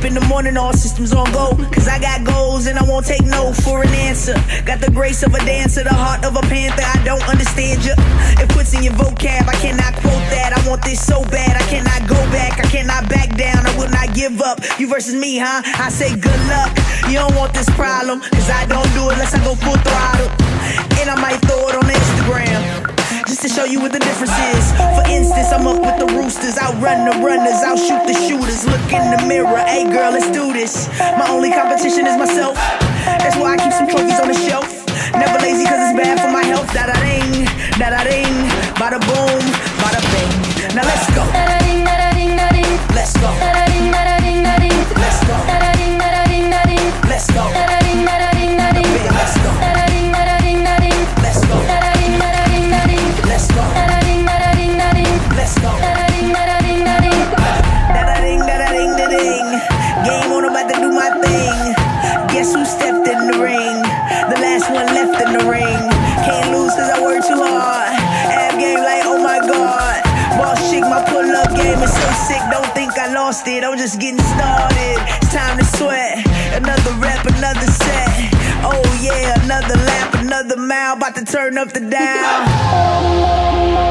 up in the morning, all systems on go. Cause I got goals and I won't take no for an answer. Got the grace of a dancer, the heart of a panther. I don't understand you. It puts in your vocab, I cannot quote that. I want this so bad, I cannot go back. I cannot back down, I will not give up. You versus me, huh? I say good luck. You don't want this problem, cause I don't do it unless I go full throttle. And I might throw it on Instagram, just to show you what the difference is. For instance, I'm up with the roosters, outrun the runners, outshoot the shooters. Look in the mirror, hey girl, let's do this. My only competition is myself. That's why I keep some trophies on the shelf. Never lazy cause it's bad for my health. Da-da-ding, da-da-ding, bada boom, bada bing. Now let's go. Da-da-ding, da-da-ding, da-ding. Let's go. Da-da-ding, da-da-ding, da-ding. Let's go. Da-da-ding, da-da-ding, da-ding. Let's go. Da-da-ding, da-da-ding, da-ding. Let's go. Da-da-ding, da-da-ding, da-ding. Let's go. Da-da-ding, da-da-ding, da-ding. Let's go. Da-da-ding, da-da-ding, da-ding. Let's go. Da-da-ding, da-da-ding, da-ding. Da-da-ding, da-da-ding, da-ding. Game on, about to do my thing. Guess who stepped in the ring? The last one left in the ring. Can't lose cause I work too hard. Ab game like oh my god. Boss chick, my pull-up game is so sick. Don't think I lost it, I'm just getting started. It's time to sweat. Another rep, another set. Oh yeah, another lap, another mile. About to turn up the dial.